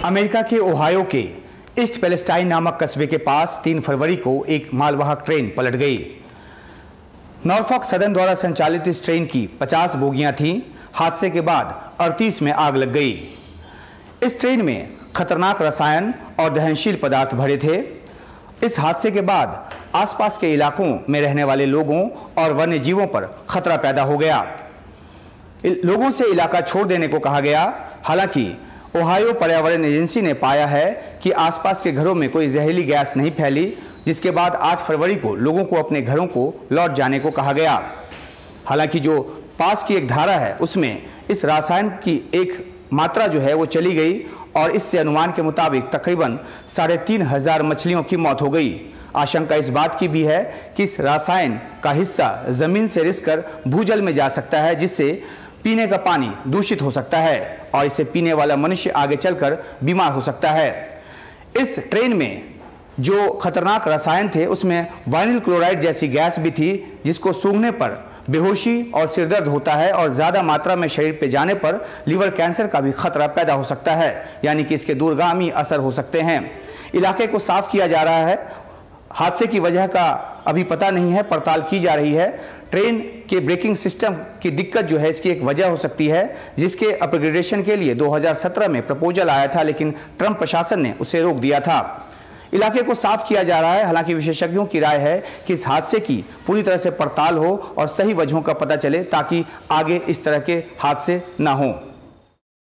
America के Ohio के east Palestine नामक कस्बे के पास 3 फरवरी को एक मालवाहक ट्रेन पलट गई। नॉर्फॉक सदर्न द्वारा संचालित इस ट्रेन की 50 बोगियां थीं। हादसे के बाद 38 में आग लग गई। इस ट्रेन में खतरनाक रसायन और दहनशील पदार्थ भरे थे। इस हादसे के बाद आसपास के इलाकों में रहने वाले लोगों और वन्य जीवों पर खतरा पैदा हो गया। लोगों से इलाका छोड़ देने को कहा गया। हालांकि ओहायो पर्यावरण एजेंसी ने पाया है कि आसपास के घरों में कोई जहरीली गैस नहीं फैली, जिसके बाद 8 फरवरी को लोगों को अपने घरों को लौट जाने को कहा गया। हालांकि जो पास की एक धारा है उसमें इस रसायन की एक मात्रा जो है वो चली गई और इससे अनुमान के मुताबिक तकरीबन 3,500 मछलियों की मौत हो गई। आशंका इस बात की भी है कि इस रसायन का हिस्सा जमीन से रिसकर भूजल में जा सकता है, जिससे पीने का पानी दूषित हो सकता है और इसे पीने वाला मनुष्य आगे चलकर बीमार हो सकता है। इस ट्रेन में जो खतरनाक रसायन थे उसमें वाइनिल क्लोराइड जैसी गैस भी थी, जिसको सूंघने पर बेहोशी और सिरदर्द होता है और ज़्यादा मात्रा में शरीर पे जाने पर लीवर कैंसर का भी खतरा पैदा हो सकता है, यानी कि इसके दूरगामी असर हो सकते हैं। इलाके को साफ किया जा रहा है। हादसे की वजह का अभी पता नहीं है, पड़ताल की जा रही है। ट्रेन के ब्रेकिंग सिस्टम की दिक्कत जो है इसकी एक वजह हो सकती है, जिसके अपग्रेडेशन के लिए 2017 में प्रपोजल आया था, लेकिन ट्रंप प्रशासन ने उसे रोक दिया था। इलाके को साफ किया जा रहा है। हालांकि विशेषज्ञों की राय है कि इस हादसे की पूरी तरह से पड़ताल हो और सही वजहों का पता चले, ताकि आगे इस तरह के हादसे न हों।